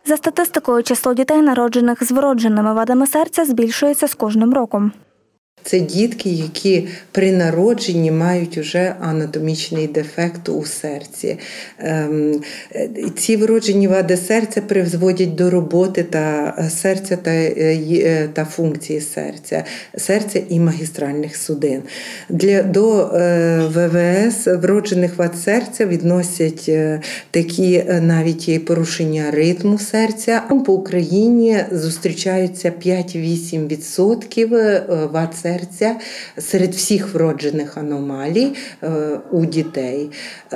За статистикою, число дітей, народжених з вродженими вадами серця, збільшується з кожним роком. Це дітки, які при народженні мають уже анатомічний дефект у серці. Ці вроджені вади серця призводять до роботи серця та функції серця і магістральних судин. До ВВС вроджених вад серця відносять такі навіть порушення ритму серця. По Україні зустрічаються 5-8% вад серця серед всіх вроджених аномалій у дітей.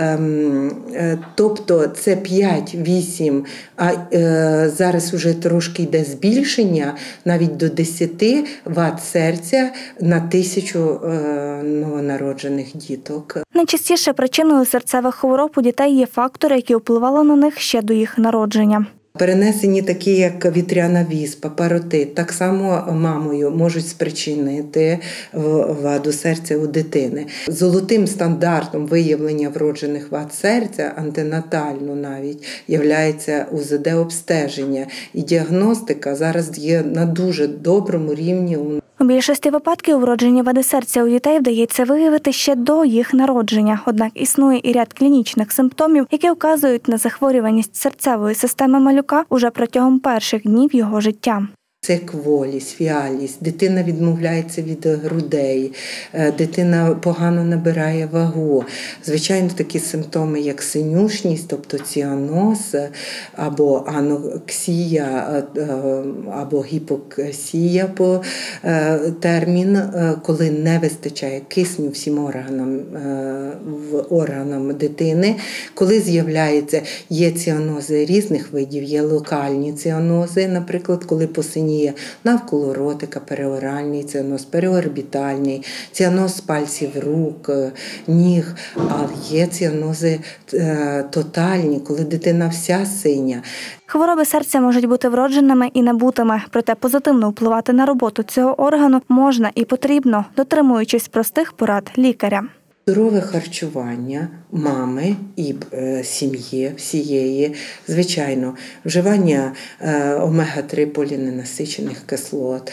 Тобто це 5-8, а зараз вже трошки йде збільшення, навіть до 10 вад серця на 1000 новонароджених діток. Найчастіше причиною серцевих хвороб у дітей є фактори, які впливали на них ще до їх народження. Перенесені такі, як вітряна віспа, паротит, так само мамою можуть спричинити ваду серця у дитини. Золотим стандартом виявлення вроджених вад серця, антенатально навіть, є УЗД-обстеження. І діагностика зараз є на дуже доброму рівні. У більшості випадків вроджені вади серця у дітей вдається виявити ще до їх народження. Однак існує і ряд клінічних симптомів, які вказують на захворюваність серцевої системи малюка уже протягом перших днів його життя. Це кволість, вялість, дитина відмовляється від грудей, дитина погано набирає вагу. Звичайно, такі симптоми, як синюшність, тобто ціаноз, або аноксія, або гіпоксія по термін, коли не вистачає кисню всім органам дитини. Коли є ціанози різних видів, є локальні ціанози, наприклад, коли посиніє навколо ротика, переоральний ціаноз, переорбітальний, ціаноз пальців рук, ніг, а є ціанози тотальні, коли дитина вся синя. Хвороби серця можуть бути вродженими і набутими, проте позитивно впливати на роботу цього органу можна і потрібно, дотримуючись простих порад лікаря. Здорове харчування мами і сім'ї всієї, звичайно, вживання омега-3 поліненасичених кислот,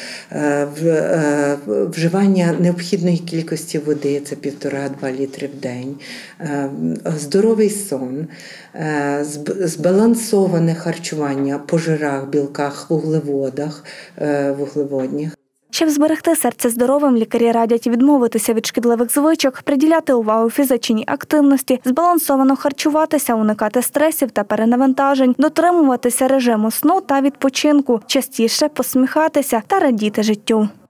вживання необхідної кількості води, це 1,5-2 літри в день, здоровий сон, збалансоване харчування по жирах, білках, вуглеводніх. Щоб зберегти серце здоровим, лікарі радять відмовитися від шкідливих звичок, приділяти увагу фізичній активності, збалансовано харчуватися, уникати стресів та перенавантажень, дотримуватися режиму сну та відпочинку, частіше посміхатися та радіти життю.